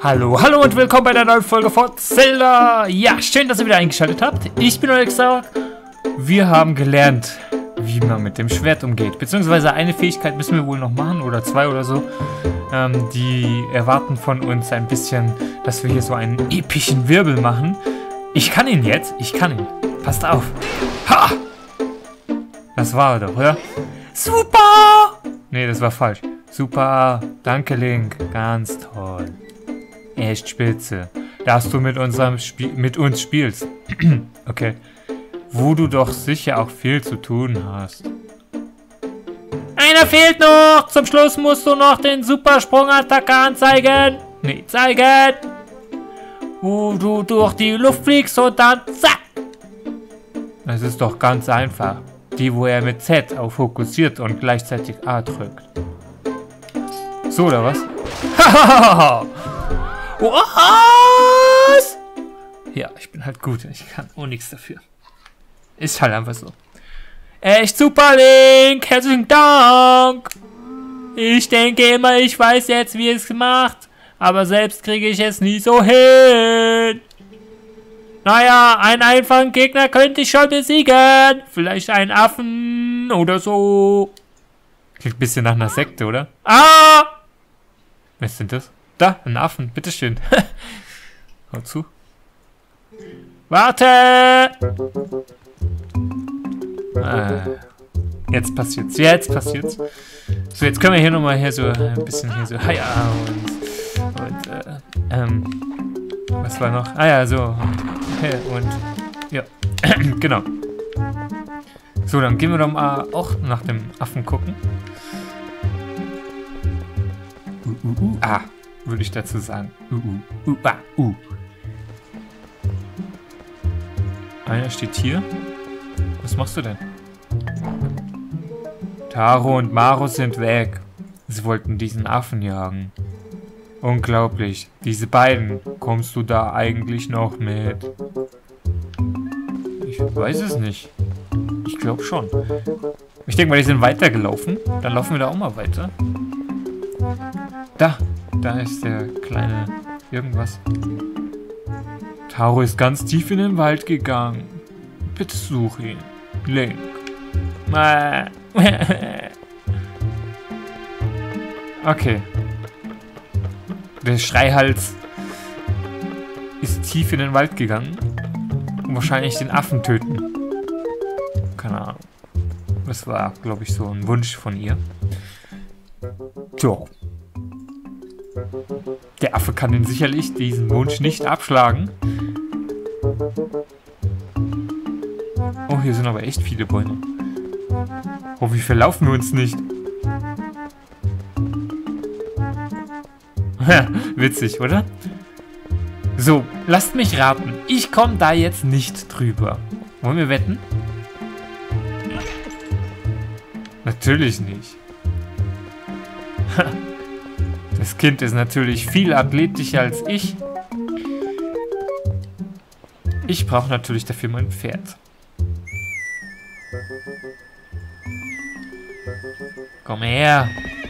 Hallo, hallo und willkommen bei der neuen Folge von Zelda. Ja, schön, dass ihr wieder eingeschaltet habt. Ich bin Alexa. Wir haben gelernt, wie man mit dem Schwert umgeht. Beziehungsweise eine Fähigkeit müssen wir wohl noch machen oder zwei oder so. Die erwarten von uns ein bisschen, dass wir hier so einen epischen Wirbel machen. Ich kann ihn jetzt. Ich kann ihn. Passt auf. Ha! Das war er doch, oder? Super! Nee, das war falsch. Super. Danke, Link. Ganz toll. Echt spitze. Dass du mit uns spielst. Okay. Wo du doch sicher auch viel zu tun hast. Einer fehlt noch! Zum Schluss musst du noch den Supersprungattacke anzeigen. Nee, zeigen! Wo du durch die Luft fliegst und dann zack! Das ist doch ganz einfach. Die, wo er mit Z auf fokussiert und gleichzeitig A drückt. So, oder was? Hahaha! Was? Ja, ich bin halt gut. Ich kann auch nichts dafür. Ist halt einfach so. Echt super, Link. Herzlichen Dank. Ich denke immer, ich weiß jetzt, wie es gemacht. Aber selbst kriege ich es nie so hin. Naja, einen einfachen Gegner könnte ich schon besiegen. Vielleicht einen Affen oder so. Klingt ein bisschen nach einer Sekte, oder? Ah! Was sind das? Da, ein Affen, bitteschön. Hau zu. Warte! Jetzt passiert's, jetzt passiert's. So, jetzt können wir hier nochmal hier so ein bisschen hier so, ja, was war noch? Ah ja, so. Und, ja, genau. So, dann gehen wir doch mal auch nach dem Affen gucken. Würde ich dazu sagen. Einer steht hier. Was machst du denn? Taro und Maru sind weg. Sie wollten diesen Affen jagen. Unglaublich. Diese beiden. Kommst du da eigentlich noch mit? Ich weiß es nicht. Ich glaube schon. Ich denke mal, die sind weitergelaufen. Dann laufen wir da auch mal weiter. Da ist der kleine irgendwas. Taro ist ganz tief in den Wald gegangen. Bitte such ihn. Link. Okay. Der Schreihals ist tief in den Wald gegangen. Und wahrscheinlich den Affen töten. Keine Ahnung. Das war, glaube ich, so ein Wunsch von ihr. Tja. Der Affe kann ihn sicherlich diesen Wunsch nicht abschlagen. Oh, hier sind aber echt viele Bäume. Oh, wie verlaufen wir uns nicht? Witzig, oder? So, lasst mich raten. Ich komme da jetzt nicht drüber. Wollen wir wetten? Natürlich nicht. Das Kind ist natürlich viel athletischer als ich. Ich brauche natürlich dafür mein Pferd. Komm her.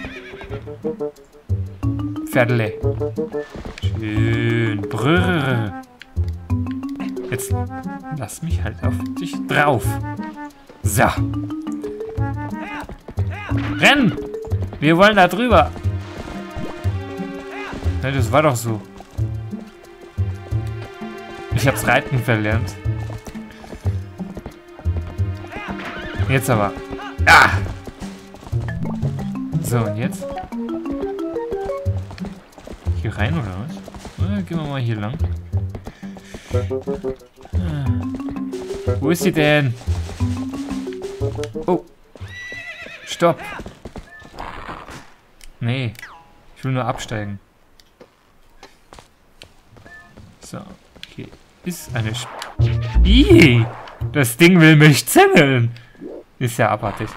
Pferdele. Schön. Brrr. Jetzt lass mich halt auf dich drauf. So. Renn! Wir wollen da drüber. Ja, das war doch so. Ich hab's Reiten verlernt. Jetzt aber. Ah! So, und jetzt? Hier rein, oder was? Na, gehen wir mal hier lang. Wo ist sie denn? Oh. Stopp. Nee. Ich will nur absteigen. So. Hier ist eine Ih! Das Ding will mich zimmeln. Ist ja abartig.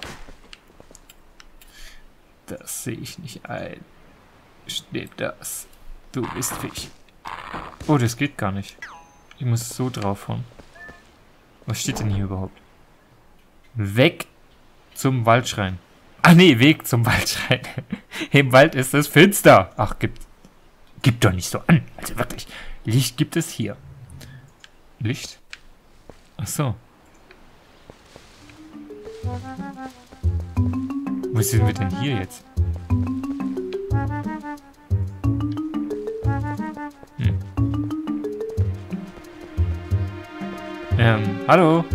Das sehe ich nicht ein. Steht das. Du bist Fisch. Oh, das geht gar nicht. Ich muss so draufhauen. Was steht denn hier überhaupt? Weg zum Waldschrein. Ach nee, Weg zum Waldschrein. Im Wald ist es finster. Ach, gibt. Gib doch nicht so an. Also wirklich. Licht gibt es hier. Licht? Ach so. Wo sind wir denn hier jetzt? Hallo?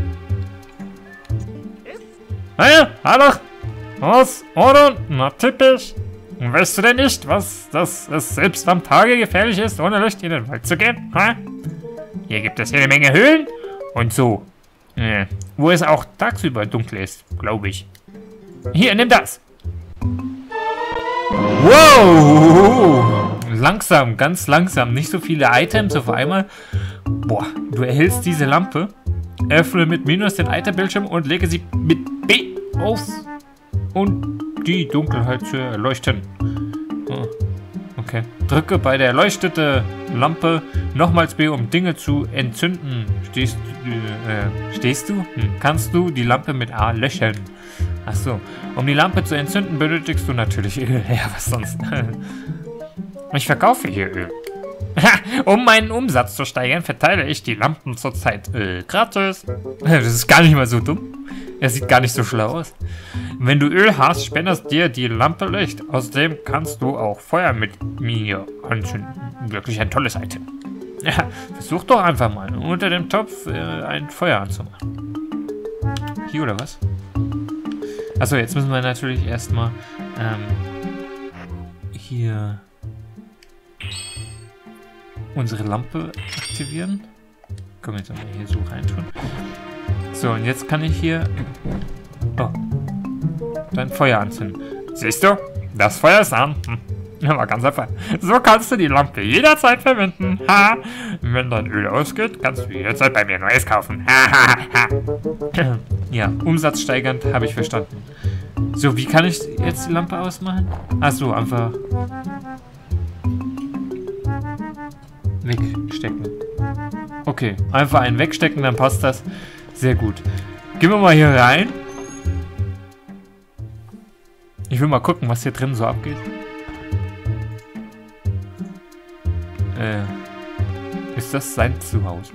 Hey, hallo? Was? Oder? Na, typisch. Weißt du denn nicht, dass es selbst am Tage gefährlich ist, ohne Licht in den Wald zu gehen? Ha? Hier gibt es jede Menge Höhlen und so. Wo es auch tagsüber dunkel ist, glaube ich. Hier, nimm das. Wow! Langsam, ganz langsam. Nicht so viele Items auf einmal. Boah, du erhältst diese Lampe. Öffne mit Minus den Itembildschirm und lege sie mit B auf. Und die Dunkelheit zu erleuchten. Oh, okay. Drücke bei der erleuchteten Lampe nochmals B, um Dinge zu entzünden. Stehst du? Kannst du die Lampe mit A löschen? Achso. Um die Lampe zu entzünden, benötigst du natürlich Öl. Ja, was sonst? Ich verkaufe hier Öl. Um meinen Umsatz zu steigern, verteile ich die Lampen zurzeit gratis. Das ist gar nicht mal so dumm. Er sieht gar nicht so schlau aus. Wenn du Öl hast, spenderst dir die Lampe Licht. Außerdem kannst du auch Feuer mit mir anzünden. Wirklich ein tolles Item. Ja, versuch doch einfach mal, unter dem Topf ein Feuer anzumachen. Hier oder was? Achso, jetzt müssen wir natürlich erstmal hier unsere Lampe aktivieren. Können wir jetzt mal hier so reintun. So, und jetzt kann ich hier dein Feuer anzünden. Siehst du? Das Feuer ist an. Ja, war ganz einfach. So kannst du die Lampe jederzeit verwenden. Ha! Wenn dein Öl ausgeht, kannst du jederzeit bei mir Neues kaufen. Ja, umsatzsteigernd habe ich verstanden. So, wie kann ich jetzt die Lampe ausmachen? Achso, einfach wegstecken. Okay, einfach einen wegstecken, dann passt das. Sehr gut. Gehen wir mal hier rein. Ich will mal gucken, was hier drin so abgeht. Ist das sein Zuhause?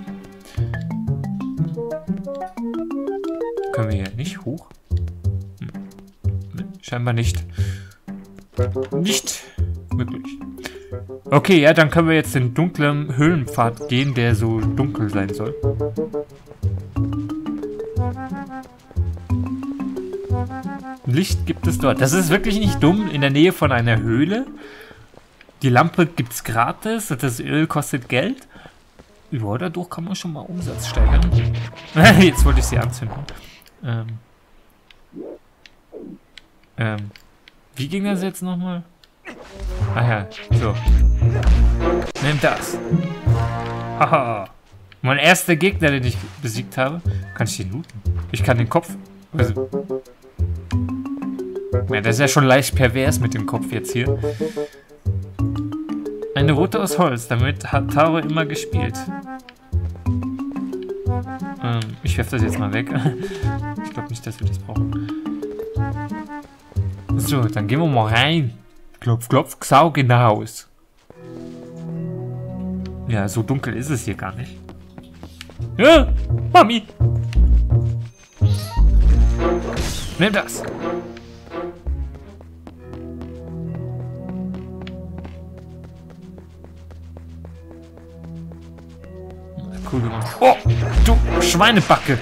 Können wir hier nicht hoch? Scheinbar nicht. Nicht möglich. Okay, ja, dann können wir jetzt den dunklen Höhlenpfad gehen, der so dunkel sein soll. Licht gibt es dort. Das ist wirklich nicht dumm, in der Nähe von einer Höhle. Die Lampe gibt es gratis und das Öl kostet Geld. Ja, dadurch kann man schon mal Umsatz steigern. Jetzt wollte ich sie anzünden. Wie ging das jetzt nochmal? Ah ja, so. Nimm das. Haha. Mein erster Gegner, den ich besiegt habe. Kann ich den looten? Ich kann den Kopf... Also, ja, das ist ja schon leicht pervers mit dem Kopf jetzt hier. Eine Rute aus Holz, damit hat Taro immer gespielt. Ich werfe das jetzt mal weg. Ich glaube nicht, dass wir das brauchen. So, dann gehen wir mal rein. Klopf, klopf, Xaug in der Haus. Ja, so dunkel ist es hier gar nicht. Ja, Mami! Nimm das! Cool gemacht. Oh, du Schweinebacke!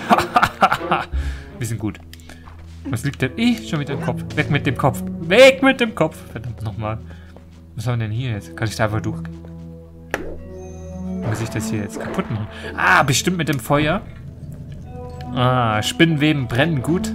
Wir sind gut. Was liegt denn? Schon mit dem Kopf. Weg mit dem Kopf. Weg mit dem Kopf. Verdammt nochmal. Was haben wir denn hier jetzt? Kann ich da einfach durchgehen? Muss ich das hier jetzt kaputt machen? Ah, bestimmt mit dem Feuer. Ah, Spinnenweben brennen gut.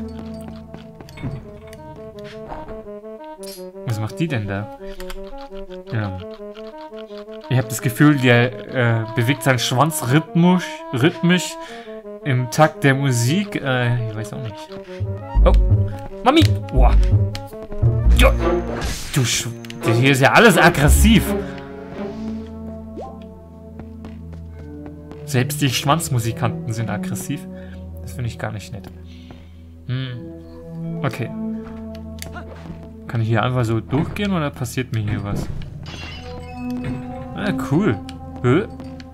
Was macht die denn da? Ja. Ich habe das Gefühl, der bewegt seinen Schwanz rhythmisch im Takt der Musik. Ich weiß auch nicht. Oh, Mami! Boah. Jo. Hier ist ja alles aggressiv. Selbst die Schwanzmusikanten sind aggressiv. Das finde ich gar nicht nett. Okay. Kann ich hier einfach so durchgehen oder passiert mir hier was? Ah, cool. Hä?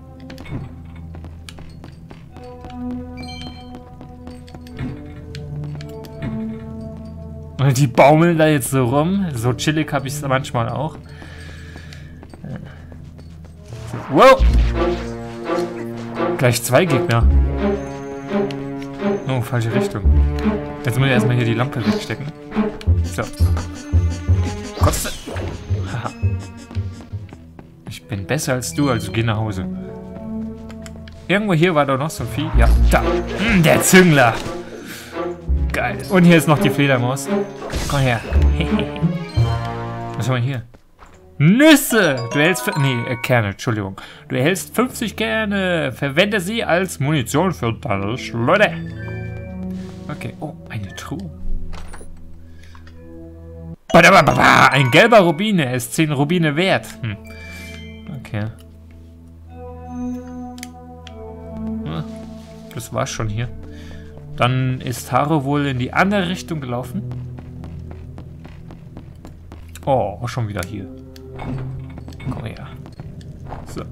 Und die baumeln da jetzt so rum. So chillig habe ich es manchmal auch. Wow! Gleich 2 Gegner. Oh, falsche Richtung. Jetzt muss ich erstmal hier die Lampe wegstecken. So. Kotze. Haha. Ich bin besser als du, also geh nach Hause. Irgendwo hier war doch noch so ein Vieh. Ja, da. Der Züngler. Geil. Und hier ist noch die Fledermaus. Komm her. Was haben wir hier? Nüsse! Du erhältst... Kerne, Entschuldigung. Du erhältst 50 Kerne. Verwende sie als Munition für deine Schleuder. Okay. Oh, eine Truhe. Ein gelber Rubin. Er ist 10 Rubine wert. Okay. Das war's schon hier. Dann ist Taro wohl in die andere Richtung gelaufen. Oh, schon wieder hier. Komm her. So.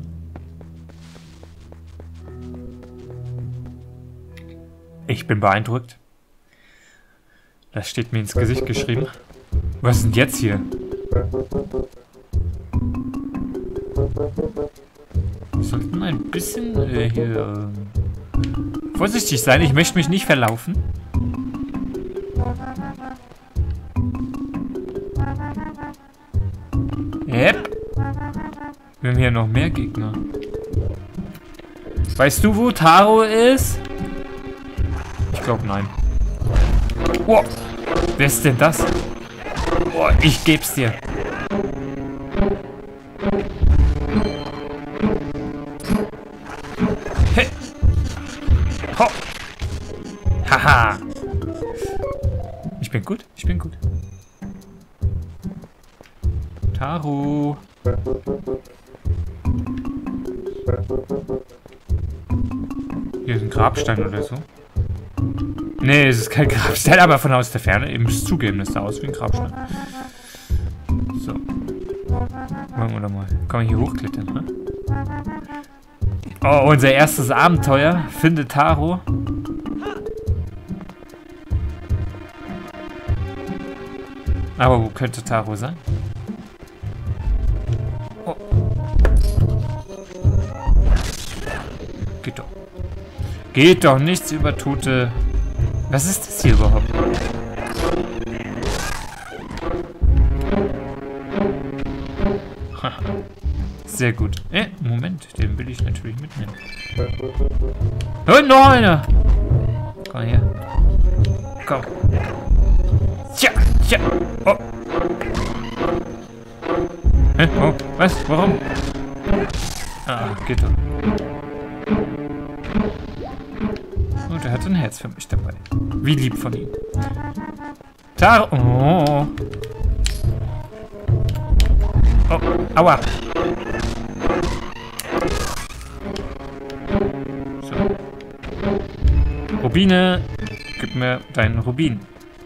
Ich bin beeindruckt. Das steht mir ins Gesicht geschrieben. Was ist denn jetzt hier? Wir sollten ein bisschen hier vorsichtig sein. Ich möchte mich nicht verlaufen. Yep. Wir haben hier noch mehr Gegner. Weißt du, wo Taro ist? Ich glaube, nein. Oh, wer ist denn das? Oh, ich geb's dir. Hey. Ho. Haha. Ich bin gut, ich bin gut. Taro. Hier ist ein Grabstein oder so. Nee, es ist kein Grabstein, aber von aus der Ferne. Ihr müsst zugeben, es sah aus wie ein Grabstein. So. Wollen wir doch mal. Kann man hier hochklettern, ne? Oh, unser erstes Abenteuer. Finde Taro. Aber wo könnte Taro sein? Oh. Geht doch. Geht doch nichts über tote... Was ist das hier überhaupt? Sehr gut. Moment, den will ich natürlich mitnehmen. Und noch einer! Komm her. Komm. Tja, tja. Oh. Hä? Oh, was? Warum? Ah, geht doch. Und er hat ein Herz für mich dabei. Wie lieb von ihm. Taro. Oh. Oh, aua. So. Rubine. Gib mir deinen Rubin.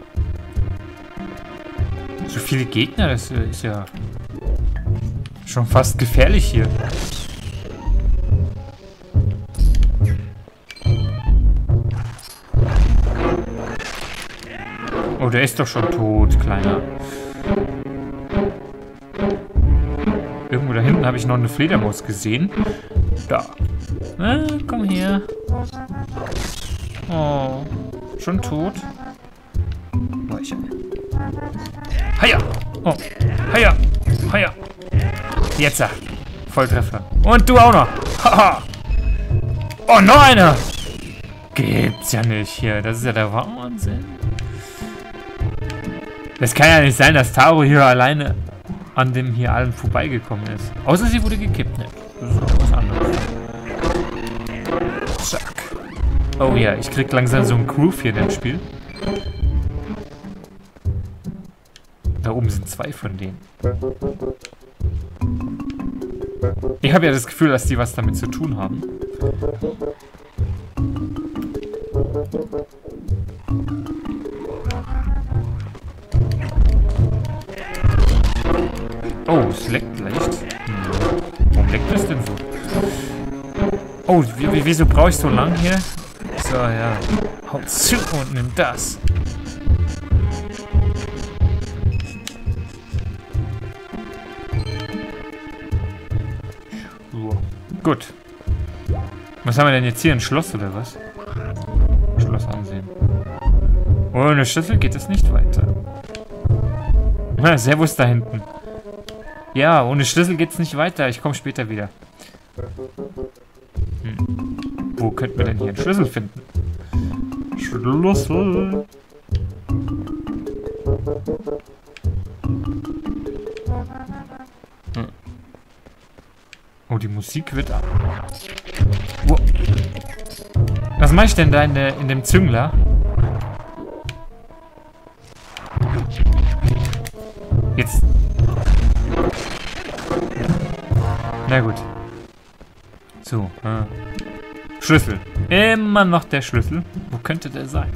So viele Gegner, das ist ja schon fast gefährlich hier. Oh, der ist doch schon tot, Kleiner. Irgendwo da hinten habe ich noch eine Fledermaus gesehen. Da. Komm her. Oh, schon tot. Heia! Oh, heia! Heia! Jetzt! Volltreffer. Und du auch noch! Haha! Oh, noch einer! Gibt's ja nicht hier. Das ist ja der Wahnsinn. Es kann ja nicht sein, dass Taro hier alleine an dem hier allen vorbeigekommen ist. Außer sie wurde gekippt. Ne? Das ist auch was anderes. Zack. Oh ja, ich krieg langsam so einen Groove hier in dem Spiel. Da oben sind 2 von denen. Ich habe ja das Gefühl, dass die was damit zu tun haben. Oh, es leckt leicht. Warum leckt Oh, wieso brauche ich so lang hier? So, ja. Haut zu und nimm das. So. Gut. Was haben wir denn jetzt hier? Ein Schloss oder was? Schloss ansehen. Ohne Schlüssel geht es nicht weiter. Na, Servus da hinten. Ja, ohne Schlüssel geht es nicht weiter. Ich komme später wieder. Wo könnten wir denn hier einen Schlüssel finden? Schlüssel. Oh, die Musik wird... Wow. Was mache ich denn da in dem Züngler? Jetzt... Na gut. So, Schlüssel. Immer noch der Schlüssel. Wo könnte der sein?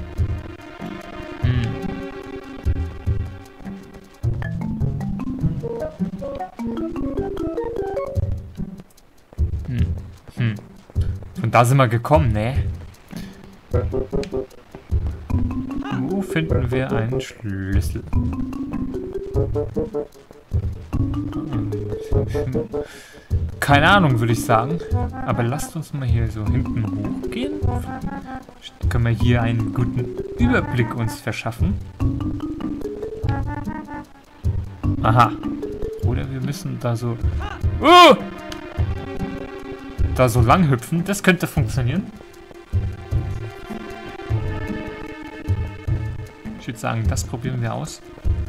Von da sind wir gekommen, ne? Wo finden wir einen Schlüssel? Keine Ahnung, würde ich sagen. Aber lasst uns mal hier so hinten hochgehen. Können wir hier einen guten Überblick uns verschaffen. Aha. Oder wir müssen da so... da so lang hüpfen. Das könnte funktionieren. Ich würde sagen, das probieren wir aus.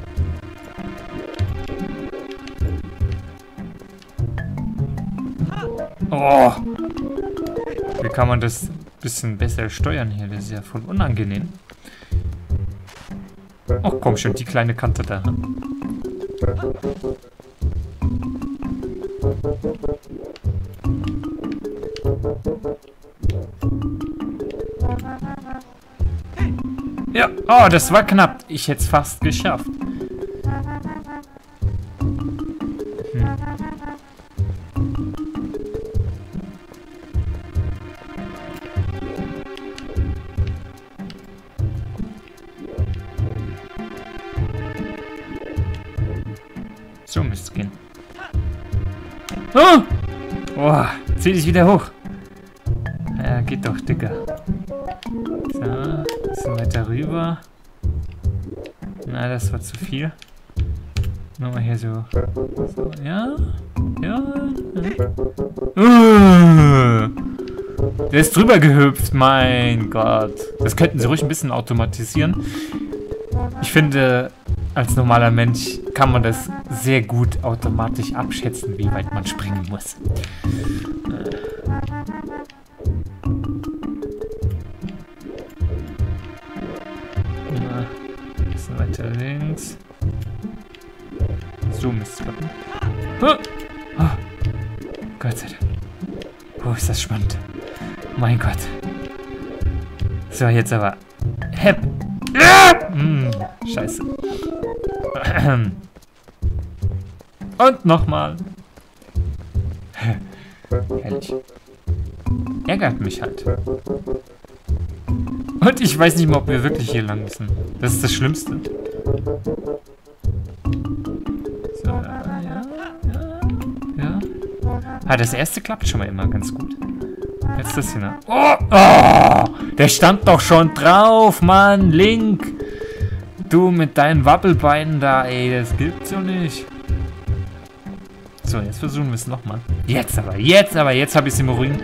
Oh! Wie kann man das ein bisschen besser steuern hier? Das ist ja voll unangenehm. Ach komm schon, die kleine Kante da. Ja, oh, das war knapp. Ich hätte es fast geschafft. So müsste es gehen. Oh! Oh, zieh dich wieder hoch. Ja, geht doch, Dicker. So, bisschen weiter rüber. Na, das war zu viel. Nochmal hier so. So, ja. Ja. Der ist drüber gehüpft, mein Gott. Das könnten sie ruhig ein bisschen automatisieren. Ich finde, als normaler Mensch kann man das sehr gut automatisch abschätzen, wie weit man springen muss. Ein bisschen weiter links. So müsste es klappen. Oh, Gott sei Dank. Oh, ist das spannend. Mein Gott. So, jetzt aber. Hepp. Scheiße. Und nochmal. Herrlich. Ärgert mich halt. Und ich weiß nicht mal, ob wir wirklich hier lang müssen. Das ist das Schlimmste. So, ja. Ah, das erste klappt schon mal immer ganz gut. Jetzt das hier, ne? Oh, der stand doch schon drauf, Mann, Link. Du mit deinen Wabbelbeinen da, ey, das gibt's ja nicht. So, jetzt versuchen wir es nochmal. Jetzt habe ich es im Ring.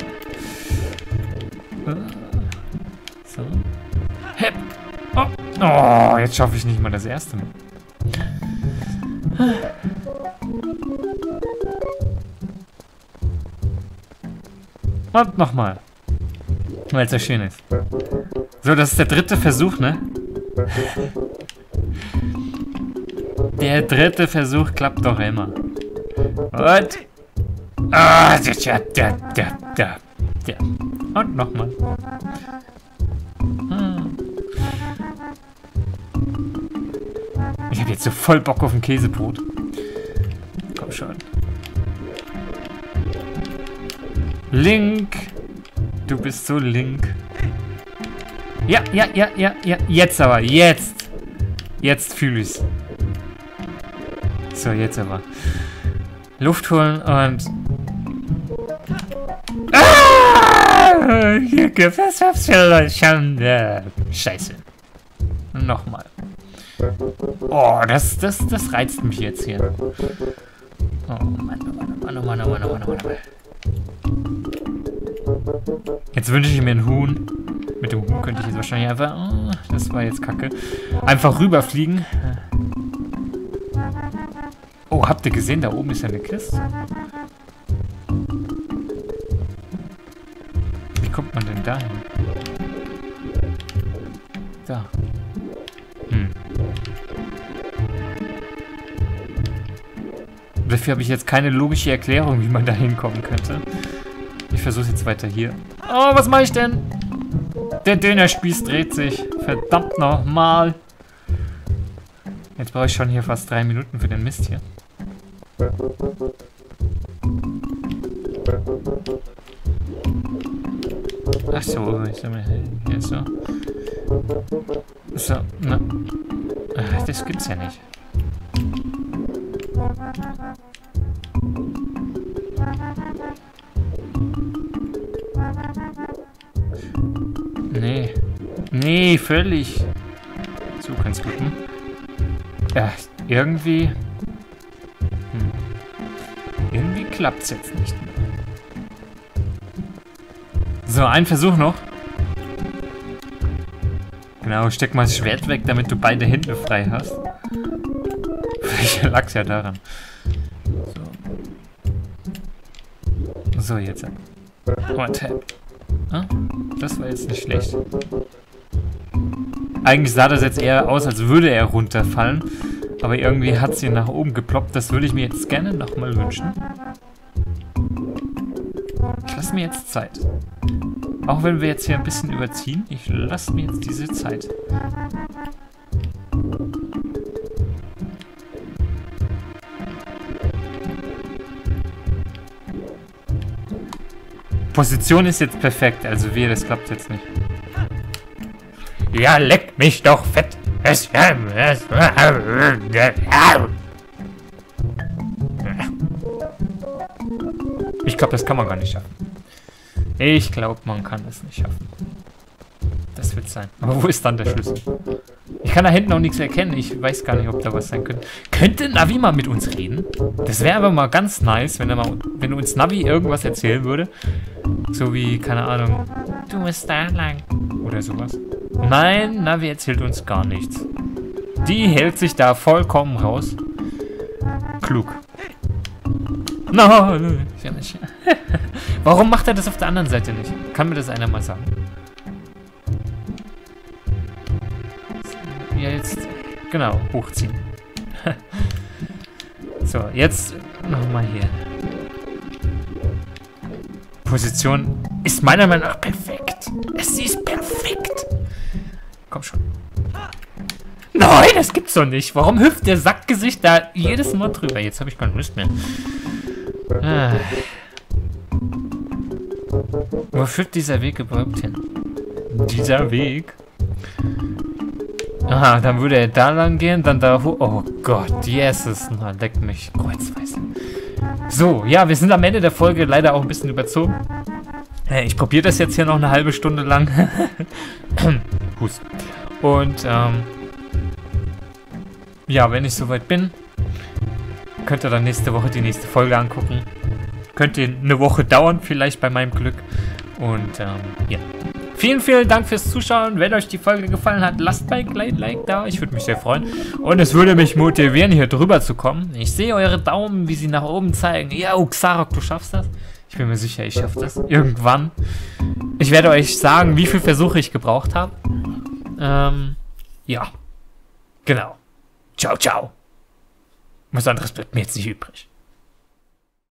So. Hepp. Oh, jetzt schaffe ich nicht mal das erste Mal. Und nochmal. Weil es so schön ist. So, das ist der dritte Versuch, ne? Der dritte Versuch klappt doch immer. Und. Und nochmal. Ich habe jetzt so voll Bock auf ein Käsebrot. Komm schon. Link. Du bist so link. Ja. Jetzt aber. Jetzt. Jetzt fühle ich's. So, jetzt aber. Luft holen und... Hier gibt es Schande. Scheiße. Nochmal. Oh, das reizt mich jetzt hier. Oh Mann. Jetzt wünsche ich mir ein Huhn. Mit dem Huhn könnte ich jetzt wahrscheinlich einfach... Oh, das war jetzt kacke. Einfach rüberfliegen. Oh, habt ihr gesehen? Da oben ist ja eine Kiste. Wie kommt man denn da hin? Da. Dafür habe ich jetzt keine logische Erklärung, wie man da hinkommen könnte. Ich versuche jetzt weiter hier. Oh, was mache ich denn? Der Dönerspieß dreht sich. Verdammt nochmal. Jetzt brauche ich schon hier fast 3 Minuten für den Mist hier. Ach so, ich sag mal hier so. So, na. Ach, das gibt's ja nicht. Nee, völlig. So kann's gucken. Ja, irgendwie... Irgendwie klappt's jetzt nicht mehr. So, ein Versuch noch. Genau, steck mal das Schwert weg, damit du beide Hände frei hast. Vielleicht lag's ja daran. So, jetzt. Warte. Ah, das war jetzt nicht schlecht. Eigentlich sah das jetzt eher aus, als würde er runterfallen. Aber irgendwie hat sie nach oben geploppt. Das würde ich mir jetzt gerne nochmal wünschen. Ich lasse mir jetzt Zeit. Auch wenn wir jetzt hier ein bisschen überziehen, ich lasse mir jetzt diese Zeit. Position ist jetzt perfekt, also das klappt jetzt nicht. Ja, leck mich doch fett. Ich glaube, das kann man gar nicht schaffen. Ich glaube, man kann es nicht schaffen. Das wird sein. Aber wo ist dann der Schlüssel? Ich kann da hinten auch nichts erkennen. Ich weiß gar nicht, ob da was sein könnte. Könnte Navi mal mit uns reden? Das wäre aber mal ganz nice, wenn uns Navi irgendwas erzählen würde. So wie, keine Ahnung. Du musst da lang. Oder sowas. Nein, Navi erzählt uns gar nichts. Die hält sich da vollkommen raus. Klug. No, ja nicht. Warum macht er das auf der anderen Seite nicht? Kann mir das einer mal sagen? Ja, jetzt... Genau, hochziehen. So, jetzt nochmal hier. Position ist meiner Meinung nach perfekt. Sie ist perfekt. Komm schon. Nein, das gibt's doch nicht. Warum hüpft der Sackgesicht da jedes Mal drüber? Jetzt habe ich keine Lust mehr. Wo führt dieser Weg überhaupt hin? Dieser Weg? Aha, dann würde er da lang gehen, dann da hoch. Oh Gott, Jesus. Na, leck mich kreuzweise. So, ja, wir sind am Ende der Folge leider auch ein bisschen überzogen. Ich probiere das jetzt hier noch eine halbe Stunde lang. Hust. Und, ja, wenn ich soweit bin, könnt ihr dann nächste Woche die nächste Folge angucken. Könnte eine Woche dauern, vielleicht bei meinem Glück. Und, ja. Vielen, vielen Dank fürs Zuschauen. Wenn euch die Folge gefallen hat, lasst ein kleines Like da. Ich würde mich sehr freuen. Und es würde mich motivieren, hier drüber zu kommen. Ich sehe eure Daumen, wie sie nach oben zeigen. Ja, Xarok, du schaffst das. Ich bin mir sicher, ich schaffe das. Irgendwann. Ich werde euch sagen, wie viele Versuche ich gebraucht habe. Ja. Genau. Ciao, ciao. Was anderes bleibt mir jetzt nicht übrig.